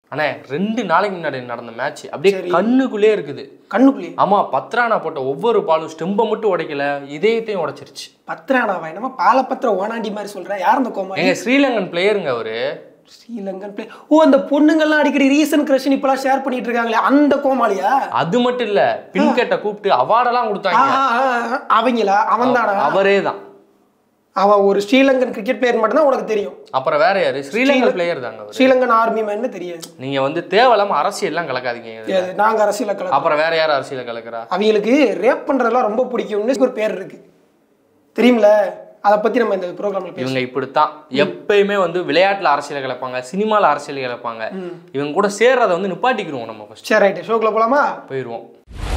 அண்ணே 2 நாளைக்கு முன்னாடி நடந்த மேட்ச் அப்படியே கண்ணுக்குள்ளே இருக்குது. கண்ணுக்குள்ளே? ஆமா, பத்ரானா போட்ட ஒவ்வொரு பாலும் ஸ்டெம்பை மட்டும் உடைக்கல, இதயத்தையும் உடைச்சிருச்சு. பத்ரானாவா? என்னமா பாலபத்திர ஓனாண்டி மாதிரி சொல்ற? யார் அந்த கோமாளி? எங்க ஸ்ரீலங்கன் பிளேயருங்க அவரு. ஸ்ரீலங்கன் பிளேயர்? ஓ, அந்த பொண்ணுங்கள்லாம் அடிக்கடி ரீசன் கிரஷன் இப்பெல்லாம் ஷேர் பண்ணிட்டு இருக்காங்களே, அந்த கோமாளியா? அது மட்டும் இல்ல, பின்கெட்ட கூப்பிட்டு அவார்டெல்லாம் கொடுத்தாங்க. அவங்களா? அவன் தானா? அவரே தான். அவன் ஒரு ஸ்ரீலங்கன் கிரிக்கெட் பிளேயர் மட்டும் தான் உனக்கு தெரியும். அப்புறம் வேற யாரு? ஸ்ரீலங்கன் பிளேயர் தாங்க. ஸ்ரீலங்கன் ஆர்மி மேன் தெரியாது. நீங்க வந்து தேவையில்லாம அரசியல்லாம் கலக்காதீங்க. நாங்க அரசியல கலக்க. அப்புறம் வேற யாரும் அரசியல கலக்குறா? அவங்களுக்கு ரேப் பண்றதெல்லாம் ரொம்ப பிடிக்கும்னு ஒரு பேர் இருக்கு, தெரியுமில? அதை பத்தி நம்ம இந்த ப்ரோக்ராம்ல பேசுவோம். இவங்க இப்படித்தான் எப்பயுமே வந்து விளையாட்டுல அரசியல கலப்பாங்க, சினிமால அரசியல் கலப்பாங்க. இவங்க கூட சேர்றதை வந்து நிப்பாட்டிக்கிறோம் நம்ம ஃபர்ஸ்ட். சரி, ரைட், ஷோக்குள்ள போலாமா? போயிடுவோம்.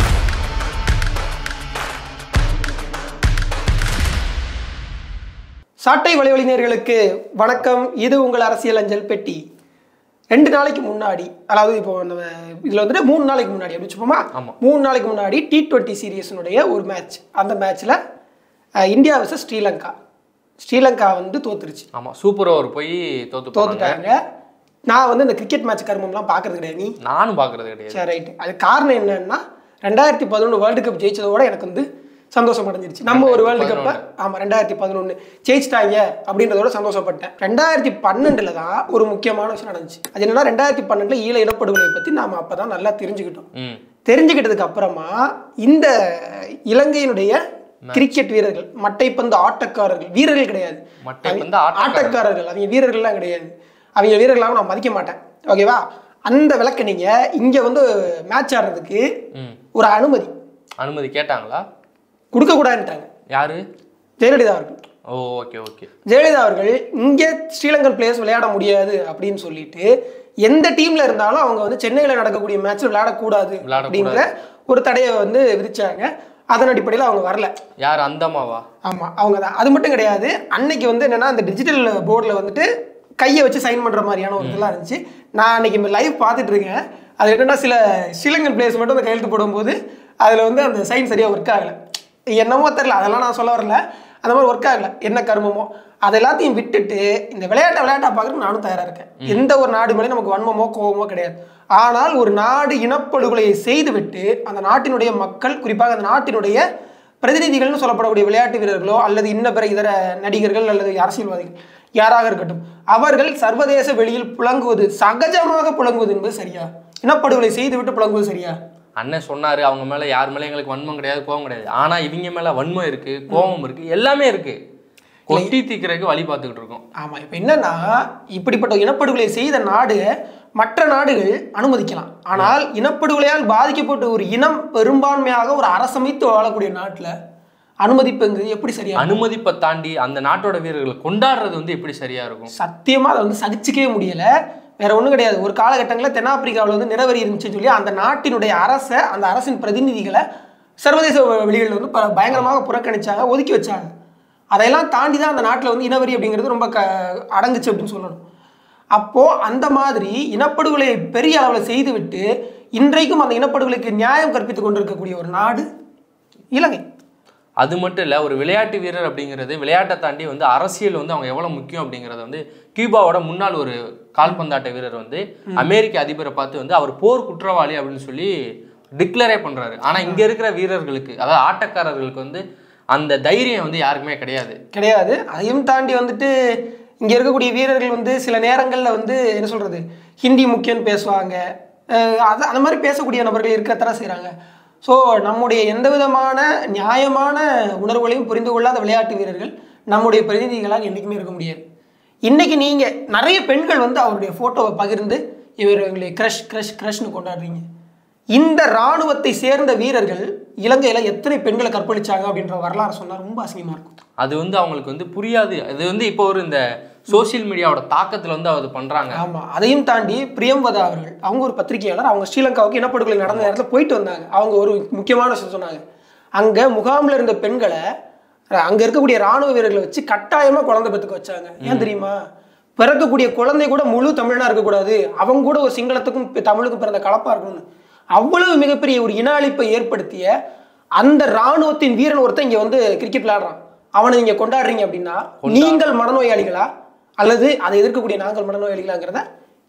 சாட்டை வலைவழிஞர்களுக்கு வணக்கம். இது உங்கள் அரசியல் அஞ்சல் பெட்டி. 2 நாளைக்கு முன்னாடி, அதாவது இப்போ நம்ம இதில் வந்துட்டு 3 நாளைக்கு முன்னாடி அப்படி வச்சுப்போமா? 3 நாளைக்கு முன்னாடி T20 சீரீஸினுடைய ஒரு மேட்ச். அந்த மேட்ச்சில் இந்தியா வர்சஸ் ஸ்ரீலங்கா வந்து தோத்துருச்சு. ஆமாம், சூப்பர் ஓவர் போய் தோத்துட்டாங்க. நான் வந்து இந்த கிரிக்கெட் மேட்ச் கருமம்லாம் பார்க்கறது கிடையாது. நீ? நானும் பார்க்கறது கிடையாது. சரி, ரைட்டு. அது காரணம் என்னன்னா 2011 வேர்ல்டு கப் ஜெயிச்சதோட எனக்கு வந்து சந்தோஷம் அடைஞ்சிருச்சு. நம்ம ஒரு வேர்ல்டு கப்பை 2011 ஜெயிச்சிட்டாங்க அப்படின்றதோட சந்தோஷப்பட்டேன். 2012 தான் ஒரு முக்கியமான விஷயம் நடந்துச்சு. அது என்னன்னா 2012 ஈழ இனப்படுகொலை பத்தி நாம அப்பதான் நல்லா தெரிஞ்சுக்கிட்டோம். தெரிஞ்சுக்கிட்டதுக்கு அப்புறமா இந்த இலங்கையினுடைய கிரிக்கெட் வீரர்கள், மட்டைப்பந்து ஆட்டக்காரர்கள், வீரர்கள் கிடையாது, ஆட்டக்காரர்கள், அவங்க வீரர்கள்லாம் கிடையாது, அவங்க வீரர்களாக நான் மதிக்க மாட்டேன், ஓகேவா? அந்த விளக்க நீங்க இங்க வந்து மேட்ச் ஆடுறதுக்கு ஒரு அனுமதி கேட்டாங்களா? கொடுக்க கூடாதுட்டாங்க. யாரு? ஜெயலலிதா அவர்கள். Okay okay. ஜெயலலிதா அவர்கள் இங்க ஸ்ரீலங்கன் பிளேயர்ஸ் விளையாட முடியாது அப்படின்னு சொல்லிட்டு எந்த டீம்ல இருந்தாலும் அவங்க வந்து சென்னையில நடக்கக்கூடிய மேட்ச் விளையாடக்கூடாது அப்படிங்கிற ஒரு தடையை வந்து விதிச்சாங்க. அதன் அடிப்படையில் அவங்க வரல. யார்? அந்தம்மாவா? ஆமா, அவங்க தான். அது மட்டும் கிடையாது, அன்னைக்கு வந்து என்னன்னா அந்த டிஜிட்டல் போர்டில் வந்துட்டு கையை வச்சு சைன் பண்ற மாதிரியான ஒரு இதெல்லாம் இருந்துச்சு. நான் அன்னைக்கு லைவ் பார்த்துட்டு இருக்கேன். அது என்னன்னா சில ஸ்ரீலங்கன் பிளேயர்ஸ் மட்டும் அந்த கையெழுத்து போடும்போது அதுல வந்து அந்த சைன் சரியா ஒர்க் ஆகலை. என்னமோ தெரியல, அதெல்லாம் நான் சொல்ல வரல. அந்த மாதிரி ஒர்க் ஆகலை, என்ன கருமமோ அது எல்லாத்தையும் விட்டுட்டு இந்த விளையாட்டா பார்க்கறதுக்கு நானும் தயாரா இருக்கேன். எந்த ஒரு நாடு மேலே நமக்கு வன்மமோ கோபமோ கிடையாது. ஆனால் ஒரு நாடு இனப்படுகொலையை செய்துவிட்டு அந்த நாட்டினுடைய மக்கள், குறிப்பாக அந்த நாட்டினுடைய பிரதிநிதிகள்னு சொல்லப்படக்கூடிய விளையாட்டு வீரர்களோ அல்லது இன்ன பிற இதர நடிகர்கள் அல்லது அரசியல்வாதிகள் யாராக இருக்கட்டும், அவர்கள் சர்வதேச வெளியில் புழங்குவது, சகஜமாக புழங்குவது என்பது சரியா? இனப்படுகொலை செய்துவிட்டு புழங்குவது சரியா? அண்ணன் சொன்னாரு, அவங்க மேல யார் மேலே எங்களுக்கு வன்மம் கிடையாது, கோபம் கிடையாது. ஆனா இவங்க மேல வன்மம் இருக்கு, கோபம் இருக்கு, எல்லாமே இருக்கு. கொட்டி தீக்கிறதுக்கு வழி பார்த்துக்கிட்டு இருக்கோம். ஆமா, இப்ப என்னன்னா இப்படிப்பட்ட இனப்படுகொலை செய்த நாடு மற்ற நாடுகள் அனுமதிக்கலாம். ஆனால் இனப்படுகொலையால் பாதிக்கப்பட்ட ஒரு இனம் பெரும்பான்மையாக ஒரு அரசமைத்து வாழக்கூடிய நாட்டுல அனுமதிப்புங்கிறது எப்படி சரியா? அனுமதிப்பை தாண்டி அந்த நாட்டோட வீரர்களை கொண்டாடுறது வந்து எப்படி சரியா இருக்கும்? சத்தியமா அதை வந்து சகிச்சுக்கவே முடியல. வேற ஒன்றும் கிடையாது. ஒரு காலகட்டங்களில் தென்னாப்பிரிக்காவில் வந்து நிறவரி இருந்துச்சுன்னு சொல்லி அந்த நாட்டினுடைய அந்த அரசின் பிரதிநிதிகளை சர்வதேச வெளிகளில் வந்து பயங்கரமாக புறக்கணிச்சாங்க, ஒதுக்கி வச்சாங்க. அதையெல்லாம் தாண்டி தான் அந்த நாட்டில் வந்து இனவரி அப்படிங்கிறது ரொம்ப அடங்குச்சு அப்படின்னு சொல்லணும். அப்போது அந்த மாதிரி இனப்படுகொலை பெரிய அளவில் செய்துவிட்டு இன்றைக்கும் அந்த இனப்படுகொலைக்கு நியாயம் கற்பித்து கொண்டிருக்கக்கூடிய ஒரு நாடு இலங்கை. அது மட்டும் இல்லை, ஒரு விளையாட்டு வீரர் அப்படிங்கிறது விளையாட்டை தாண்டி வந்து அரசியல் வந்து அவங்க எவ்வளோ முக்கியம் அப்படிங்கிறத வந்து கியூபாவோட முன்னாள் ஒரு கால்பந்தாட்ட வீரர் வந்து அமெரிக்க அதிபரை பார்த்து வந்து அவர் போர் குற்றவாளி அப்படின்னு சொல்லி டிக்ளரே பண்ணுறாரு. ஆனால் இங்கே இருக்கிற வீரர்களுக்கு, அதாவது ஆட்டக்காரர்களுக்கு வந்து அந்த தைரியம் வந்து யாருக்குமே கிடையாது. அதையும் தாண்டி வந்துட்டு இங்கே இருக்கக்கூடிய வீரர்கள் வந்து சில நேரங்களில் வந்து என்ன சொல்கிறது, ஹிந்தி முக்கியம்னு பேசுவாங்க. அந்த மாதிரி பேசக்கூடிய நபர்கள் இருக்கத்தான் செய்கிறாங்க. ஸோ நம்முடைய எந்த விதமான நியாயமான உணர்வுகளையும் புரிந்து கொள்ளாத விளையாட்டு வீரர்கள் நம்முடைய பிரதிநிதிகளாக என்றைக்குமே இருக்க முடியாது. இன்றைக்கி நீங்கள் நிறைய பெண்கள் வந்து அவருடைய ஃபோட்டோவை பகிர்ந்து இவர்களை க்ரஷ்னு கொண்டாடுறீங்க. இந்த இராணுவத்தை சேர்ந்த வீரர்கள் இலங்கையில் எத்தனை பெண்களை கற்பழிச்சாங்க அப்படின்ற வரலாறு சொன்னால் ரொம்ப அசிங்கமாக இருக்கும். அது வந்து அவங்களுக்கு வந்து புரியாது. அது வந்து இப்போ ஒரு இந்த சோசியல் மீடியாவோட தாக்கத்தில் வந்து அது பண்ணுறாங்க. ஆமாம், அதையும் தாண்டி பிரியம்பதா அவர்கள், அவங்க ஒரு பத்திரிகையாளர், அவங்க ஸ்ரீலங்காவுக்கு இனப்படுகொலை நடந்த நேரத்தில் போயிட்டு வந்தாங்க. அவங்க ஒரு முக்கியமான விஷயம் சொன்னாங்க. அங்கே முகாமில் இருந்த பெண்களை அங்கே இருக்கக்கூடிய இராணுவ வீரர்களை வச்சு கட்டாயமாக குழந்தை பெற்றுக்க வச்சாங்க. ஏன் தெரியுமா? பிறக்கக்கூடிய குழந்தை கூட முழு தமிழனாக இருக்கக்கூடாது, அவங்க கூட ஒரு சிங்களத்துக்கும் தமிழுக்கும் பிறந்த கலப்பாக இருக்கணும்னு அவ்வளவு மிகப்பெரிய ஒரு இன அழிப்பை ஏற்படுத்திய அந்த இராணுவத்தின் வீரன் ஒருத்தன் இங்கே வந்து கிரிக்கெட் விளையாடுறான். அவனை நீங்கள் கொண்டாடுறீங்க அப்படின்னா நீங்கள் மனநோயாளிகளா அல்லது அதை எதிர்க்கக்கூடிய நாங்கள் மனநோயாளிகளாங்கிறத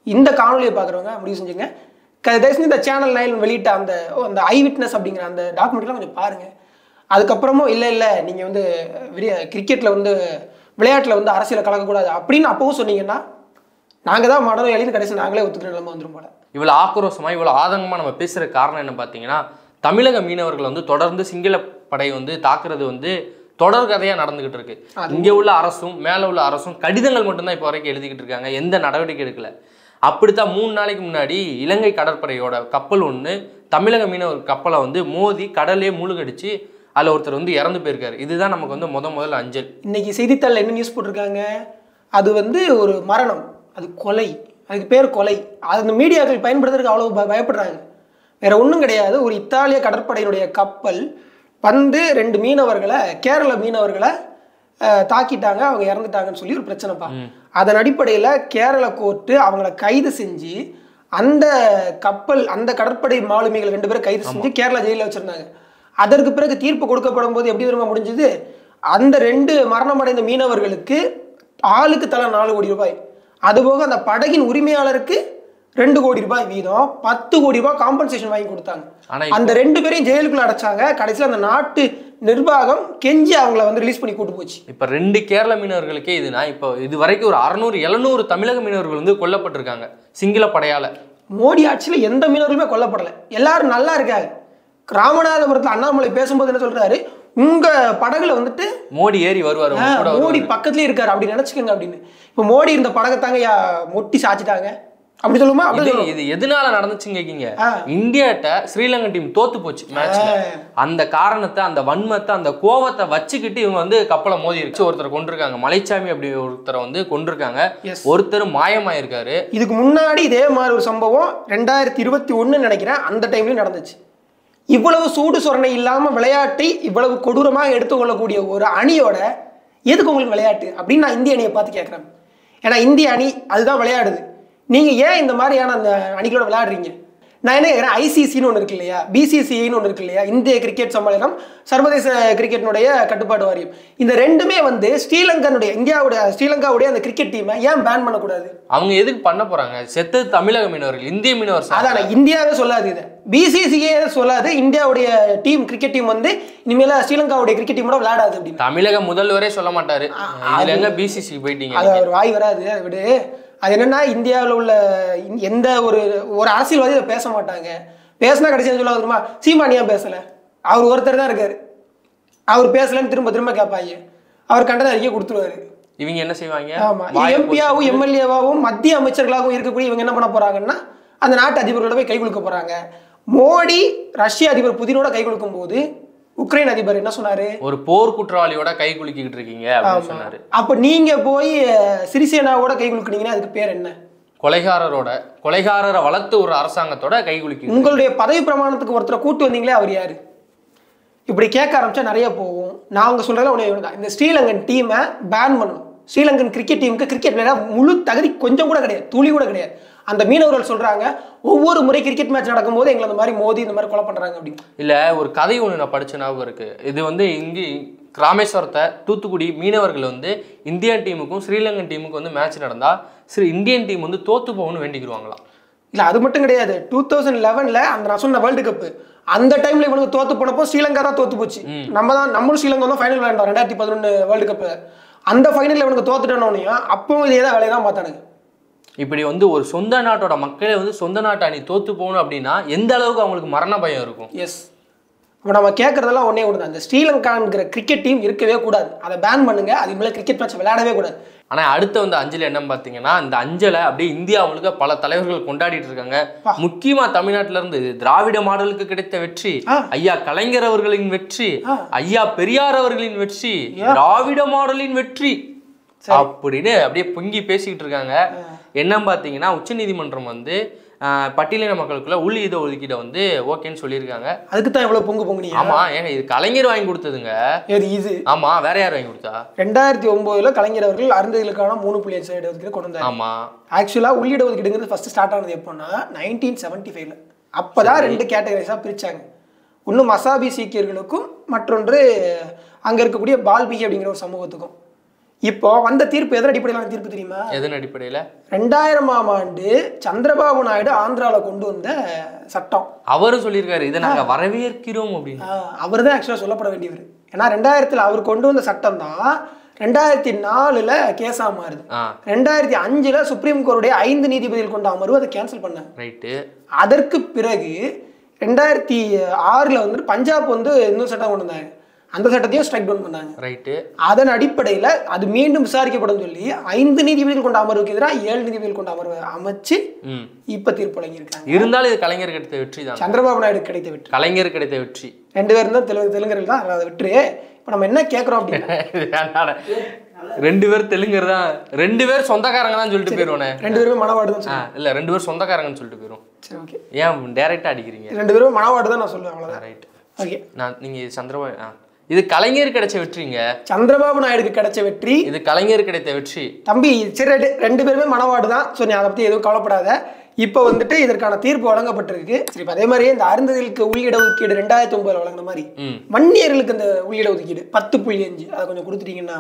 இந்த காணொலியை பார்க்குறவங்க முடிவு செஞ்சுங்க. தயவுசெஞ்சு இந்த சேனல் 9 வெளியிட்ட அந்த அந்த ஐ விட்னஸ் அப்படிங்கிற அந்த டாக்குமெண்ட்லாம் கொஞ்சம் பாருங்கள். அதுக்கப்புறமும் இல்லை நீங்கள் வந்து கிரிக்கெட்டில் வந்து விளையாட்டில் வந்து அரசியலை கலக்கக்கூடாது அப்படின்னு அப்பவும் சொன்னீங்கன்னா நாங்கள் தான் மடலும் எழுதி கடைசி நாங்களே ஒத்துக்கிற நிலைமை வந்துடும் போல. இவ்வளோ ஆக்ரோஷமாக இவ்வளோ ஆதங்கமாக நம்ம பேசுகிற காரணம் என்ன பார்த்தீங்கன்னா, தமிழக மீனவர்கள் வந்து தொடர்ந்து சிங்கள படை வந்து தாக்குறது வந்து தொடர் கதையாக நடந்துகிட்டு இருக்கு. இங்கே உள்ள அரசும் மேலே உள்ள அரசும் கடிதங்கள் மட்டும்தான் இப்போ வரைக்கும் எழுதிக்கிட்டு இருக்காங்க, எந்த நடவடிக்கை எடுக்கல. அப்படித்தான் 3 நாளைக்கு முன்னாடி இலங்கை கடற்படையோட கப்பல் ஒன்று தமிழக மீனவர் கப்பலை வந்து மோதி கடலே மூழ்கடிச்சு அதில் ஒருத்தர் வந்து இறந்து போயிருக்காரு. இதுதான் நமக்கு வந்து முதல்ல அஞ்சல். இன்னைக்கு செய்தித்தாளில் என்ன நியூஸ் போட்டிருக்காங்க, அது வந்து ஒரு மரணம், அது கொலை, அதுக்கு பேர் கொலை. அது அந்த மீடியாக்கள் பயன்படுத்துறதுக்கு அவ்வளோ பயப்படுறாங்க. வேற ஒன்றும் கிடையாது. ஒரு இத்தாலிய கடற்படையினுடைய கப்பல் வந்து 2 மீனவர்களை கேரள மீனவர்களை தாக்கிட்டாங்க, அவங்க இறந்துட்டாங்கன்னு சொல்லி ஒரு பிரச்சனைப்பா. அதன் அடிப்படையில் கேரள கோர்ட்டு அவங்கள கைது செஞ்சு அந்த கப்பல் அந்த கடற்படை மாலுமிகள் 2 பேரும் கைது செஞ்சு கேரளா ஜெயிலில் வச்சுருந்தாங்க. அதற்கு பிறகு தீர்ப்பு கொடுக்கப்படும் போது எப்படி தெரியுமா முடிஞ்சது, அந்த 2 மரணமடைந்த மீனவர்களுக்கு ஆளுக்கு தலா 4 கோடி ரூபாய், அதுபோக அந்த படகின் உரிமையாளருக்கு 2 கோடி ரூபாய் வீதம் 10 கோடி ரூபாய் காம்பன்சேஷன் வாங்கி கொடுத்தாங்க. அந்த 2 பேரையும் ஜெயிலுக்குள்ள அடைச்சாங்க. கடைசியில் அந்த நாட்டு நிர்வாகம் கெஞ்சி அவங்கள வந்து ரிலீஸ் பண்ணி கூட்டு போச்சு. இப்போ 2 கேரள மீனவர்களுக்கே இதுனா இப்போ இது வரைக்கும் ஒரு 600-700 தமிழக மீனவர்கள் வந்து கொல்லப்பட்டிருக்காங்க சிங்கள படையால. மோடி ஆட்சியில் எந்த மீனவர்களுமே கொல்லப்படலை, எல்லாரும் நல்லா இருக்காங்க. ராமநாதபுரத்தில் அண்ணாமலை பேசும்போது என்ன சொல்றாரு, உங்க படகுல வந்துட்டு மோடி ஏறி வருவாரு, மோடி பக்கத்துலயே இருக்காரு அப்படி நினைச்சுக்கோங்க அப்படின்னு. இப்போ மோடி இந்த படகத்தாங்க மொட்டி சாச்சிட்டாங்க அப்படி சொல்லுமா? இது எதனால நடந்துச்சுன்னு கேக்கீங்க, இந்தியாட்ட ஸ்ரீலங்கா டீம் தோத்து போச்சு மேட்ச்ல. அந்த காரணத்தை, அந்த வன்மத்தை, அந்த கோவத்தை வச்சுக்கிட்டு இவங்க வந்து கப்பலை மோதி இருக்கு. ஒருத்தரை கொண்டிருக்காங்க, மலைச்சாமி அப்படி ஒருத்தரை வந்து கொண்டிருக்காங்க, ஒருத்தர் மாயமாயிருக்காரு. இதுக்கு முன்னாடி இதே மாதிரி ஒரு சம்பவம் 2021 நினைக்கிறேன், அந்த டைம்லயும் நடந்துச்சு. இவ்வளவு சூடு சொரணை இல்லாம விளையாட்டை இவ்வளவு கொடூரமாக எடுத்துக்கொள்ளக்கூடிய ஒரு அணியோட எதுக்கு உங்களுக்கு விளையாட்டு அப்படின்னு நான் இந்திய அணியை பார்த்து கேட்குறேன். ஏன்னா இந்திய அணி அதுதான் விளையாடுது. நீங்க ஏன் இந்த மாதிரியான அந்த அணிகளோட விளையாடுறீங்க? நான் என்ன கேட்குறேன், ஐசிசின்னு ஒன்று இருக்கு இல்லையா, பிசிசிஐன்னு ஒன்று இருக்கு இல்லையா, இந்திய கிரிக்கெட் சம்மேளனம், சர்வதேச கிரிக்கெட்டினுடைய கட்டுப்பாடு வாரியம். இந்த ரெண்டுமே வந்து ஸ்ரீலங்காவுடைய அந்த கிரிக்கெட் டீமை ஏன் பேன் பண்ணக்கூடாது? அவங்க எதுக்கு பண்ண போறாங்க? செத்து தமிழக மீனவர்கள், இந்திய மீனவர். அதான் இந்தியாவே சொல்லாது, இதை பிசிசிஐ சொல்லாது. இந்தியாவுடைய டீம் கிரிக்கெட் டீம் வந்து இனிமேல ஸ்ரீலங்காவுடைய கிரிக்கெட் டீமோட விளையாடாது அப்படின்னு தமிழக முதல்வரே சொல்ல மாட்டாரு. இதுல எங்க பிசிசி போயிட்டீங்க, அது ஒரு வாய் வராது விடு. அது என்னன்னா, இந்தியாவில் உள்ள எந்த ஒரு அரசியல்வாதி இதை பேச மாட்டாங்க. பேசினா கடைசியாக சொல்ல வருமா, சீமானியா பேசலை, அவர் ஒருத்தர் தான் இருக்காரு, அவர் பேசலன்னு திரும்ப கேட்பாங்க, அவர் கண்டன அறிக்கை கொடுத்துருவாரு. இவங்க என்ன செய்வாங்க? ஆமா, எம்பியாவும் எம்எல்ஏவாகவும் மத்திய அமைச்சர்களாகவும் இருக்கக்கூடிய இவங்க என்ன பண்ண போறாங்கன்னா, அந்த நாட்டு அதிபர்களோட போய் கை கொடுக்க போறாங்க. மோடி ரஷ்ய அதிபர் புதினோட கை கொடுக்கும் போது உக்ரைன் அதிபர் என்ன சொன்னாரு, ஒரு போர் குற்றவாளியோட கை குலுக்கிட்டு இருக்கீங்க அப்படின்னு சொன்னாரு. அப்ப நீங்க போய் சிறிசேனாவோட கை குலுக்குனீங்கன்னா அதுக்கு பேர் என்ன? கொலைகாரரை வளர்த்து ஒரு அரசாங்கத்தோட கை குலுக்கி. உங்களுடைய பதவி பிரமாணத்துக்கு ஒருத்தரை கூட்டு வந்தீங்களே, அவர் யாரு? இப்படி கேட்க ஆரம்பிச்சா நிறைய போகும். நான் சொல்றதுல ஒண்ணு தான், இந்த ஸ்ரீலங்கன் டீமை பேன் பண்ணணும். ஸ்ரீலங்கன் கிரிக்கெட் டீமுக்கு கிரிக்கெட் விளையாட முழு தகுதி கொஞ்சம் கூட கிடையாது, துளி கூட கிடையாது. அந்த மீனவர்கள் சொல்றாங்க, ஒவ்வொரு முறை கிரிக்கெட் மேட்ச் நடக்கும்போது எங்களை இந்த மாதிரி மோதி இந்த மாதிரி கொலை பண்றாங்க அப்படின்னு. இல்ல, ஒரு கதை ஒன்று நான் படிச்ச ஞாபகம் இருக்கு. இது வந்து இங்கே ராமேஸ்வரத்தை தூத்துக்குடி மீனவர்கள் வந்து இந்தியன் டீமுக்கும் ஸ்ரீலங்கன் டீமுக்கும் வந்து மேட்ச் நடந்தா இந்தியன் டீம் வந்து தோத்து போகணும்னு வேண்டிக்கிடுவாங்களாம். இல்ல, அது மட்டும் கிடையாது. 2011 அந்த நான் சொன்ன வேர்ல்டு கப், அந்த டைம்ல இவனுக்கு தோத்து போனப்போ ஸ்ரீலங்கா தான் தோத்து போச்சு. நம்மளும் ஸ்ரீலங்கா தான் ஃபைனல் விளையாண்டோம் 2011 வேர்ல்டு கப். அந்த ஃபைனல்ல இவனுக்கு தோத்துட்டோன்னு அப்பவும் இதே தான் வேலையை தான் பார்த்தானுங்க. இப்படி வந்து ஒரு சொந்த நாட்டோட மக்களே வந்து சொந்த நாட்டு அணி தோத்து போகணும் அப்படின்னா எந்த அளவுக்கு அவங்களுக்கு மரண பயம் இருக்கும்? எஸ், இப்போ நம்ம கேட்கறதெல்லாம் ஒன்னே ஒன்று தான், இந்த ஸ்ரீலங்காங்கிற கிரிக்கெட் டீம் இருக்கவே கூடாது, அதை பேன் பண்ணுங்க, அது மேலே கிரிக்கெட் மேட்ச் விளையாடவே கூடாது. ஆனால் அடுத்த வந்து அஞ்சலி என்னன்னு பார்த்தீங்கன்னா, இந்த அஞ்சலை அப்படியே இந்தியா முழுக்க பல தலைவர்கள் கொண்டாடிட்டு இருக்காங்க. முக்கியமாக தமிழ்நாட்டில இருந்து திராவிட மாடலுக்கு கிடைத்த வெற்றி, ஐயா கலைஞர் அவர்களின் வெற்றி, ஐயா பெரியார் அவர்களின் வெற்றி, திராவிட மாடலின் வெற்றி அப்படின்னு அப்படியே பொங்கி பேசிக்கிட்டு இருக்காங்க. என்ன பார்த்தீங்கன்னா, உச்சநீதிமன்றம் வந்து பட்டியலின மக்களுக்குள்ள உள் இட ஒதுக்கீடை வந்து ஓகேன்னு சொல்லியிருக்காங்க. அதுக்கு தான் எவ்வளவு பொங்கு. ஆமா, ஏங்க இது கலைஞர் வாங்கி கொடுத்ததுங்க. இது ஆமா, வேற யார் வாங்கி கொடுத்தா? 2009 கலைஞர் அவர்கள் அருந்ததிகளுக்கான 3.5 இடஒதுக்கீடு கொண்டு வந்தாங்க. ஆமா, ஆக்சுவலா உள்ளிட ஒதுக்கீடுங்கிறது ஃபர்ஸ்ட் ஸ்டார்ட் ஆனது எப்போன்னா 1975. அப்பதான் 2 கேட்டகரிஸா பிரிச்சாங்க. ஒன்று மசாபி சீக்கியர்களுக்கும், மற்றொன்று அங்க இருக்கக்கூடிய பால்பிகி அப்படிங்கிற ஒரு சமூகத்துக்கும். இப்போ வந்த தீர்ப்பு எதன் அடிப்படையிலான தீர்ப்பு தெரியுமா? எதன் அடிப்படையில? 2000ஆம் ஆண்டு சந்திரபாபு நாயுடு ஆந்திராவில் கொண்டு வந்த சட்டம். அவரும் சொல்லியிருக்காரு இதை நாங்க வரவேற்கிறோம் அப்படின்னு. அவர் தான் ஆக்சுவலாக சொல்லப்பட வேண்டியவர். ஏன்னா 2000 அவர் கொண்டு வந்த சட்டம் தான் 2004 கேஸா மாறுது. 2005 சுப்ரீம் கோர்ட்டுடைய 5 நீதிபதிகள் கொண்ட அமர்வு அதை கேன்சல் பண்ணாங்க. ரைட்டு. அதற்கு பிறகு 2006 வந்துட்டு பஞ்சாப் வந்து இன்னொரு சட்டம் கொண்டு வந்தாங்க. அந்த சட்டத்தையும் ஸ்ட்ரைக் டவுன் பண்ணாங்க. ரைட்டு. அதன் அடிப்படையில் அது மீண்டும் விசாரிக்கப்படும் சொல்லி 5 நீதிபதிகள் கொண்ட அமர்வுக்கு எதிராக 7 நீதிபதிகள் கொண்ட அமர்வை அமைச்சு இப்ப தீர்ப்பு வழங்கியிருக்காங்க. இருந்தாலும் இது கலைஞர் கிடைத்த வெற்றி தான். சந்திரபாபு நாயுடு கிடைத்த வெற்றி. கலைஞர் கிடைத்த வெற்றி. 2 பேரும் தான் தெலுங்கர்கள் தான் அதை வெற்றி. இப்ப நம்ம என்ன கேட்கிறோம் அப்படின்னா 2 பேர் தெலுங்கர் தான், 2 பேர் சொந்தக்காரங்க தான் சொல்லிட்டு போயிருவோனே. 2 பேருமே மனவாடு தான். இல்ல 2 பேர் சொந்தக்காரங்கன்னு சொல்லிட்டு போயிரும். சரி ஓகே. ஏன் டைரக்டா அடிக்கிறீங்க? 2 பேரும் மனவாடு தான் நான் சொல்லுவேன், அவ்வளவுதான். ரைட். ஓகே. நீங்க சந்திரபாபு இது கலைஞர் கிடைச்ச வெற்றிங்க. சந்திரபாபு நாயுடுக்கு கிடைச்ச வெற்றி, இது கலைஞர் கிடைத்த வெற்றி. தம்பி சரி 2 பேருமே மனவாடு தான். ஸோ நீ அதை பத்தி எதுவும் கவலைப்படாத. இப்போ வந்துட்டு இதற்கான தீர்ப்பு வழங்கப்பட்டிருக்கு. சரி, அதே மாதிரியே இந்த அருந்ததிகளுக்கு உள்ளிடஒதுக்கீடு 2009 வழங்கின மாதிரி வன்னியர்களுக்கு இந்த உள்ளிடஒதுக்கீடு 10.5 அதை கொஞ்சம் கொடுத்துட்டீங்கன்னா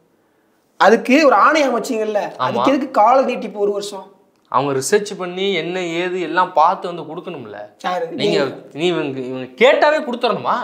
அதுக்கு ஒரு ஆணையம் அமைச்சிங்கல்ல, அதுக்கு எதுக்கு கால நீட்டிப்பு 1 வருஷம்? அவங்க ரிசர்ச் பண்ணி என்ன ஏது எல்லாம் பார்த்து வந்து கொடுக்கணும்ல. நீங்க இவங்க கேட்டாவே கொடுத்துடணுமா?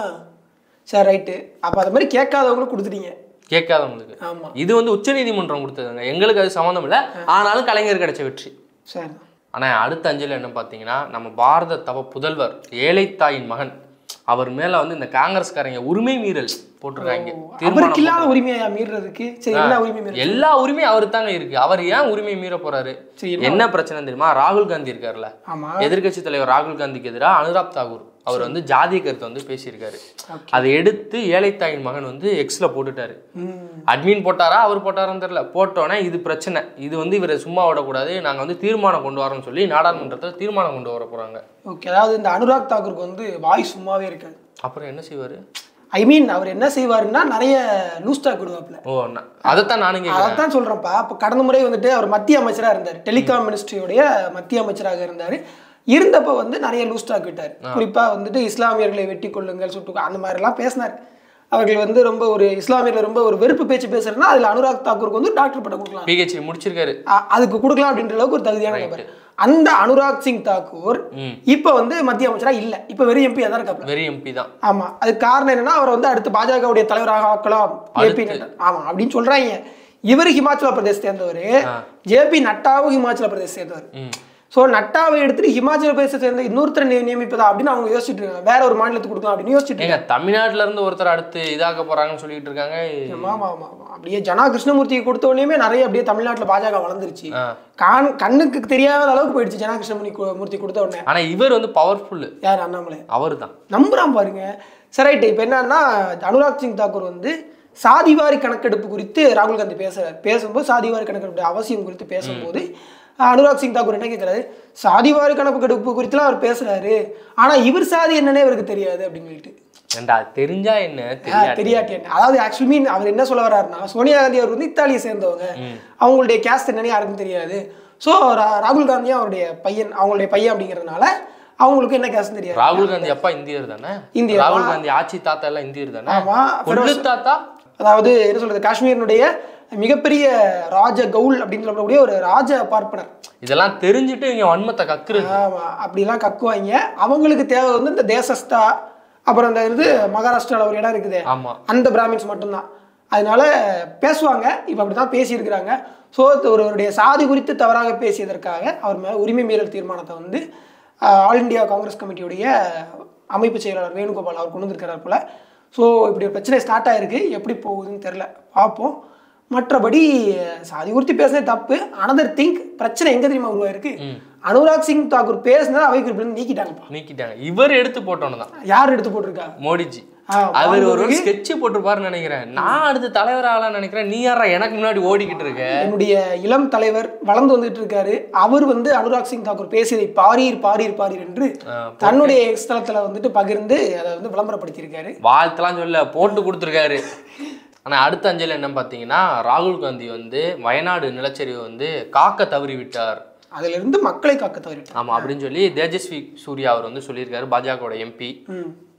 சரி ரைட்டு. அப்போ அது மாதிரி கேட்காதவங்களுக்கு கொடுத்துட்டீங்க. கேட்காதவங்களுக்கு. ஆமா, இது வந்து உச்சநீதிமன்றம் கொடுத்ததுங்க, எங்களுக்கு அது சம்மந்தம் இல்லை. ஆனாலும் கலைஞர் கிடைச்ச வெற்றி. சரி. ஆனால் அடுத்த அஞ்சலி என்ன பார்த்தீங்கன்னா, நம்ம பாரத தவ புதல்வர் ஏழை தாயின் மகன் அவர் மேல வந்து இந்த காங்கிரஸ்காரங்க உரிமை மீறல் போட்டிருக்காங்க. அவருக்கு இல்லாத உரிமையா மீறதுக்கு? சரி, எல்லா உரிமையும் எல்லா உரிமையும் அவருக்கு தாங்க இருக்கு. அவர் ஏன் உரிமை மீற போறாரு? என்ன பிரச்சனை தெரியுமா? ராகுல் காந்தி இருக்காருல்ல, எதிர்கட்சி தலைவர் ராகுல் காந்திக்கு எதிராக அனுராக் தாக்கூர் அவர் வந்து ஜாதிய கருத்தை வந்து பேசியிருக்காரு. அதை எடுத்து ஏழைத்தாயின் மகன் வந்து எக்ஸ்ல போட்டுட்டாரு. அட்மின் போட்டாரா அவர் போட்டாரான்னு தெரியல. போட்டோன்னே இது பிரச்சனை, இது வந்து இவரை சும்மா விடக்கூடாது, நாங்க வந்து தீர்மானம் கொண்டு வரோம்னு சொல்லி நாடாளுமன்றத்தில் தீர்மானம் கொண்டு வர போறாங்க. ஓகே. அதாவது இந்த அனுராக் தாக்கூருக்கு வந்து வாய் சும்மாவே இருக்காது. அப்புறம் என்ன செய்வாரு? ஐ மீன் அவர் என்ன செய்வாருன்னா நிறைய லூஸ் டாக் விடுவாப்ல. ஓ, அதைத்தான் நானும் அதைத்தான் சொல்றேன்ப்பா. இப்போ கடந்த முறை வந்துட்டு அவர் மத்திய அமைச்சராக இருந்தார், டெலிகாம் மினிஸ்ட்ரியோடைய மத்திய அமைச்சராக இருந்தார். இருந்தப்போ வந்து நிறைய லூஸ் டாக் விட்டார். குறிப்பா வந்துட்டு இஸ்லாமியர்களை வெட்டி கொள்ளுங்கள், சுட்டு அந்த மாதிரிலாம் பேசினார். அவர்கள் வந்து ரொம்ப ஒரு இஸ்லாமியர்கள் ரொம்ப ஒரு வெறுப்பு பேச்சு பேசுறதுன்னா அதுல அனுராக் தாக்கூருக்கு வந்து டாக்டர் பட்டம் கொடுக்கலாம், பிஹெச்டி முடிச்சிருக்காரு, அதுக்கு கொடுக்கலாம் அப்படின்ற அளவுக்கு ஒரு தகுதியான நபர். அந்த அனுராக் சிங் தாக்கூர் இப்ப வந்து மத்திய அமைச்சரா இல்ல, இப்ப வெறும் எம்பி தான் இருக்காப்ல. வெறும் எம்பி தான். ஆமா, அதுக்கு காரணம் என்னன்னா அவர் வந்து அடுத்து பாஜகவுடைய தலைவராக ஆக்கலாம் ஜேபி நட்டா. ஆமா அப்படின்னு சொல்றாங்க. இவர் ஹிமாச்சல பிரதேச சேர்ந்தவர், ஜேபி நட்டாவும் ஹிமாச்சல பிரதேச சேர்ந்தவர். ஸோ நட்டாவை எடுத்துட்டு ஹிமாச்சல பிரதேச சேர்ந்த இன்னொருத்தர் நியமிப்பதா அப்படின்னு அவங்க யோசிச்சுட்டு இருக்காங்க. வேற ஒரு மாநிலத்துக்கு கொடுக்கலாம் அப்படின்னு யோசிச்சுட்டு இருக்காங்க. தமிழ்நாட்டுல இருந்து ஒருத்தர் அடுத்து இதாக போறாங்கன்னு சொல்லிட்டு இருக்காங்க. ஆமா ஆமா ஆமா. அப்படியே ஜனா கிருஷ்ணமூர்த்திக்கு கொடுத்த உடனே நிறைய அப்படியே தமிழ்நாட்டுல பாஜக வளர்ந்துருச்சு. கண்ணுக்கு தெரியாத அளவுக்கு போயிடுச்சு ஜனா கிருஷ்ணமூர்த்தி கொடுத்த உடனே. ஆனா இவர் வந்து பவர்ஃபுல். யார்? அண்ணாமலை. அவரு தான் நம்புறான் பாருங்க. சரி ரைட்டு. இப்போ என்னன்னா அனுராக் சிங் தாக்கூர் வந்து சாதிவாரி கணக்கெடுப்பு குறித்து ராகுல் காந்தி பேசும்போது சாதிவாரி கணக்கெடுப்பு அவசியம் குறித்து பேசும்போது அனுராக் சிங் தாக்கூர் என்ன கேட்கிறாரு, சாதிவாரி கணக்கெடுப்பு குறித்துலாம் அவர் பேசுறாரு, ஆனா இவர் சாதி என்னன்னே அவருக்கு தெரியாது அப்படின்னு சொல்லிட்டு. தெரிஞ்சா என்ன தெரியாட்டி என்ன? அதாவது ஆக்சுவலி மீன் அவர் என்ன சொல்ல வர்றாருன்னா, சோனியா காந்தி அவர் வந்து இத்தாலியை சேர்ந்தவங்க, அவங்களுடைய கேஸ்ட் என்னன்னு யாருக்கும் தெரியாது. ஸோ ராகுல் காந்தியும் அவருடைய பையன், அவங்களுடைய பையன் அப்படிங்கிறதுனால அவங்களுக்கு என்ன கேஸ்ட் தெரியாது. ராகுல் காந்தி அப்பா இந்தியர் தானே? இந்திய. ராகுல் காந்தி ஆட்சி தாத்தா எல்லாம் இந்தியர் தானே? ஆமா. தாத்தா அதாவது என்ன சொல்றது, காஷ்மீரினுடைய மிகப்பெரிய ராஜ கவுல் அப்படின்னு சொல்லக்கூடிய ஒரு ராஜ பார்ப்பனர். இதெல்லாம் தெரிஞ்சுட்டு இங்க வன்மத்தை கக்குறது. ஆமா, அப்படிலாம் கக்குவாங்க. அவங்களுக்கு தேவை வந்து இந்த தேசஸ்தா, அப்புறம் அந்த இது மகாராஷ்டிரால ஒரு இடம் இருக்குது, அந்த பிராமின்ஸ் மட்டும்தான். அதனால பேசுவாங்க. இப்ப அப்படிதான் பேசியிருக்கிறாங்க. ஸோ ஒருவருடைய சாதி குறித்து தவறாக பேசியதற்காக அவர் மேல உரிமை மீறல் தீர்மானத்தை வந்து ஆல் இண்டியா காங்கிரஸ் கமிட்டியுடைய அமைப்பு செயலாளர் வேணுகோபால் அவர் கொண்டு வந்திருக்கிறார் போல. ஸோ இப்படி ஒரு பிரச்சனை ஸ்டார்ட் ஆயிருக்கு. எப்படி போகுதுன்னு தெரியல, பார்ப்போம். மற்றபடி சாதி குறித்து பேசுனது தப்பு. அனதர் திங்க் பிரச்சனை எங்க தெரியுமா உருவாயிருக்கு, அனுராக் சிங் தாக்கூர் பேசினதை அவை குறிப்பிட்டு நீக்கிட்டாங்க. இவர் எடுத்து போட்டோன்னு தான். யார் எடுத்து போட்டிருக்கா? மோடிஜி. அவர் ஒரு ஸ்கெட்ச் போட்டிருப்பாருன்னு நினைக்கிறேன். நான் அடுத்து தலைவர் ஆகலாம்னு நினைக்கிறேன். நீ யாரா எனக்கு முன்னாடி ஓடிக்கிட்டு இருக்க? என்னுடைய இளம் தலைவர் வளர்ந்து வந்துட்டு இருக்காரு. அவர் வந்து அனுராக் சிங் தாக்கூர் பேசியதை பாரீர் என்று தன்னுடைய ஸ்தலத்துல வந்துட்டு பகிர்ந்து அதை வந்து விளம்பரப்படுத்தியிருக்காரு. வாழ்த்தெல்லாம் சொல்ல போட்டு கொடுத்துருக்காரு. ஆனா அடுத்த அஞ்சலி என்ன பாத்தீங்கன்னா, ராகுல் காந்தி வந்து வயநாடு நிலச்சரிவு வந்து காக்க தவறி விட்டார், அதுல இருந்து மக்களை காக்க தவறி விட்டார். ஆமா அப்படின்னு சொல்லி தேஜஸ்வி சூர்யா அவர் வந்து சொல்லியிருக்காரு, பாஜகவோட எம்பி.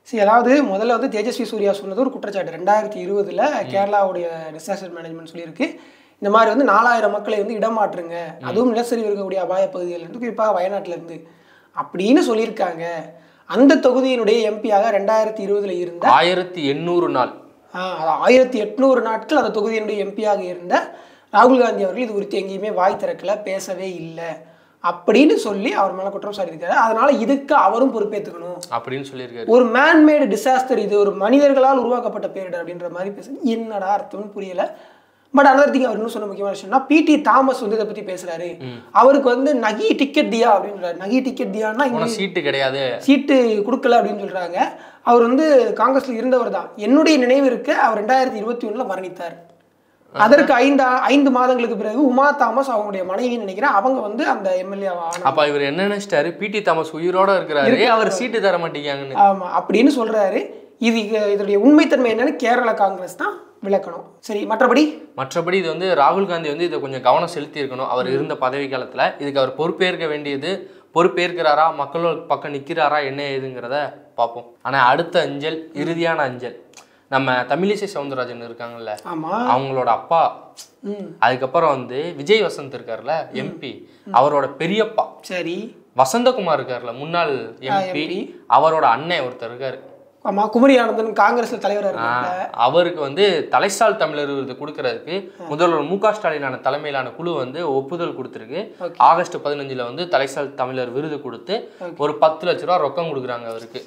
சரி, அதாவது முதல்ல வந்து தேஜஸ்வி சூர்யா சொன்னது ஒரு குற்றச்சாட்டு. 2020 கேரளாவுடைய டிசாஸ்டர் மேனேஜ்மெண்ட் சொல்லியிருக்கு, இந்த மாதிரி வந்து 4000 மக்களை வந்து இடமாற்றுங்க, அதுவும் நிலச்சரிவு இருக்கக்கூடிய அபாய பகுதிகளிலிருந்து, குறிப்பாக வயநாட்டிலிருந்து அப்படின்னு சொல்லியிருக்காங்க. அந்த தொகுதியினுடைய எம்பியாக 2020 இருந்த 1800 நாள் 1800 நாட்கள் அந்த தொகுதியினுடைய எம்பியாக இருந்த ராகுல் காந்தி அவர்கள் இது குறித்து எங்கேயுமே வாய் திறக்கல, பேசவே இல்லை அப்படின்னு சொல்லி அவர் மேல குற்றம் சாட்டியிருக்காரு. அதனால இதுக்கு அவரும் பொறுப்பேற்றுக்கணும் அப்படின்னு சொல்லியிருக்காரு. ஒரு மேன்மேடு டிசாஸ்டர், இது ஒரு மனிதர்களால் உருவாக்கப்பட்ட பேரிடர் அப்படின்ற மாதிரி பேச என்னடா அர்த்தம்னு புரியல. பட் அதர் திங் அவர் இன்னும் சொன்ன முக்கியமான விஷயம்னா பிடி தாமஸ் வந்து இதை பத்தி பேசுறாரு. அவருக்கு வந்து நகி டிக்கெட் தியா அப்படின்றாரு. நகி டிக்கெட் தியான்னா சீட்டு கிடையாது, சீட்டு கொடுக்கல அப்படின்னு சொல்றாங்க. அவர் வந்து காங்கிரஸ்ல இருந்தவர் தான். என்னுடைய நினைவு இருக்கு, அவர் 2021 மரணித்தார். அதற்கு 5 மாதங்களுக்கு பிறகு உமா தாமஸ் அவங்களுடைய மனைவி நினைக்கிறேன், அவங்க வந்து அந்த எம்எல்ஏ. அப்ப இவர் என்ன நினைச்சிட்டாரு, பிடி தாமஸ் உயிரோட இருக்கிறாரு, அவர் சீட்டு தர மாட்டேங்காங்கன்னு. ஆமா அப்படின்னு சொல்றாரு. இதோடைய உண்மைத்தன்மை என்னன்னு கேரள காங்கிரஸ் தான் விளக்கணும். சரி, மற்றபடி இது வந்து ராகுல் காந்தி வந்து இதை கொஞ்சம் கவனம் செலுத்தி இருக்கணும். அவர் இருந்த பதவி காலத்துல இதுக்கு அவர் பொறுப்பேற்க வேண்டியது, பொறுப்பேற்கிறாரா, மக்களோட பக்கம் நிக்கிறாரா, என்ன ஏதுங்கிறத பார்ப்போம். ஆனா அடுத்த அஞ்சல், இறுதியான அஞ்சல், நம்ம தமிழிசை சவுந்தரராஜன் இருக்காங்கல்ல, அவங்களோட அப்பா, அதுக்கப்புறம் வந்து விஜய் வசந்த் இருக்காருல்ல எம்பி, அவரோட பெரியப்பா சரி வசந்தகுமார் இருக்காருல்ல முன்னாள் எம்பி, அவரோட அண்ணன் ஒருத்தர் இருக்காரு. ஆமா, குமரி ஆனந்தன் காங்கிரஸ்ல தலைவர். அவருக்கு வந்து தலைசால் தமிழர் விருது கொடுக்கறதுக்கு முதல்வர் மு.க. ஸ்டாலினான தலைமையிலான குழு வந்து ஒப்புதல் கொடுத்துருக்கு. ஆகஸ்ட் 15 வந்து தலைசால் தமிழர் விருது கொடுத்து ஒரு 10 லட்ச ரூபா ரொக்கம் கொடுக்குறாங்க அவருக்கு.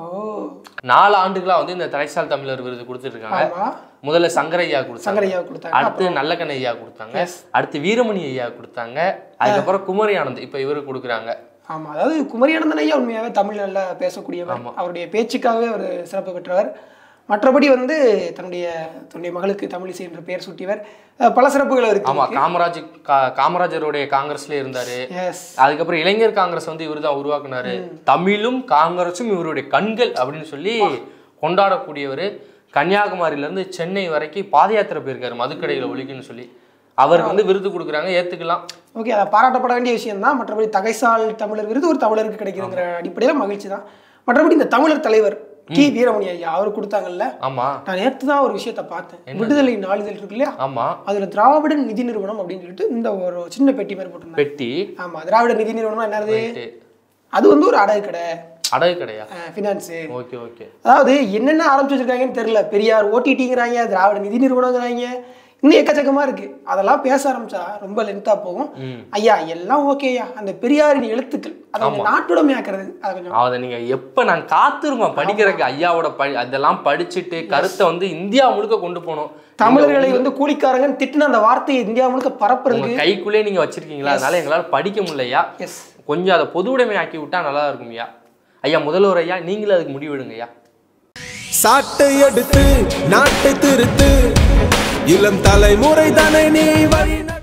4 ஆண்டுகளா வந்து இந்த தலைசால் தமிழர் விருது கொடுத்துட்டு இருக்காங்க. முதல்ல சங்கரையா கொடுத்தாங்க, அடுத்து நல்லக்கண்ண ஐயா கொடுத்தாங்க, அடுத்து வீரமணி ஐயா கொடுத்தாங்க, அதுக்கப்புறம் குமரி ஆனந்த் இப்ப இவரு கொடுக்குறாங்க. ஆமா, அதாவது குமரி ஆனந்தன் ஐயா உண்மையாவே தமிழ் நல்லா பேசக்கூடியவர். அவருடைய பேச்சுக்காகவே ஒரு சிறப்பு பெற்றவர். மற்றபடி வந்து தன்னுடைய மகளுக்கு தமிழிசை என்ற பெயர் சூட்டியவர். பல சிறப்புகள் இருக்கு. ஆமா, காமராஜருடைய காங்கிரஸ்ல இருந்தாரு. அதுக்கப்புறம் இளைஞர் காங்கிரஸ் வந்து இவர் தான் உருவாக்குனாரு. தமிழும் காங்கிரஸும் இவருடைய கண்கள் அப்படின்னு சொல்லி கொண்டாடக்கூடியவர். கன்னியாகுமரியில இருந்து சென்னை வரைக்கும் பாத யாத்திரை போயிருக்காரு, மதுக்கடைகளை ஒழிக்குன்னு சொல்லி. அவருக்கு வந்து விருது கொடுக்குறாங்க, ஏத்துக்கலாம். ஓகே, அதை பாராட்டப்பட வேண்டிய விஷயம் தான். மற்றபடி தகைசால் தமிழர் விருது ஒரு தமிழருக்கு கிடைக்குதுங்கிற அடிப்படையில் மகிழ்ச்சி தான். மற்றபடி இந்த தமிழர் தலைவர் கி வீரமணி ஐயா அவர் கொடுத்தாங்கல்ல. ஆமா, நான் நேற்று தான் ஒரு விஷயத்த பார்த்தேன். விடுதலை நாளிதழ் இருக்கு இல்லையா, ஆமா, அதுல திராவிட நிதி நிறுவனம் அப்படின்னு சொல்லிட்டு இந்த ஒரு சின்ன பெட்டி மாதிரி போட்டு பெட்டி. ஆமா, திராவிட நிதி நிறுவனம் என்னது, அது வந்து ஒரு அடகு கடையா, ஃபினான்ஸ். Okay okay. அதாவது என்னென்ன ஆரம்பிச்சு வச்சிருக்காங்கன்னு தெரியல. பெரியார் ஓடிடிங்கிறாங்க, திராவிட நிதி நிறுவனங்கிறாங்க, இன்னும் எக்கச்சக்கமா இருக்கு. அதெல்லாம் பேச ஆரம்பிச்சா ரொம்ப லென்த்தா போகும். ஐயா எல்லாம் ஓகேயா, அந்த பெரியாரின் எழுத்துக்கள் அதை நாட்டுடைமையாக்குறது, அதை நீங்க எப்ப நான் காத்திருக்கோம் படிக்கிறதுக்கு. ஐயாவோட அதெல்லாம் படிச்சுட்டு கருத்தை வந்து இந்தியா முழுக்க கொண்டு போனோம். தமிழர்களை வந்து கூலிக்காரங்கன்னு திட்டுன அந்த வார்த்தையை இந்தியா முழுக்க பரப்புறது கைக்குள்ளே நீங்க வச்சிருக்கீங்களா, அதனால எங்களால படிக்க முடியலையா, கொஞ்சம் அதை பொது உடைமை ஆக்கி விட்டா நல்லா இருக்கும் ஐயா. ஐயா முதல்வர் ஐயா, நீங்களும் அதுக்கு முடிவெடுங்க ஐயா. சாட்டை எடுத்து நாட்டை திருத்து, இளம் தலைமுறை தானே நீ வழி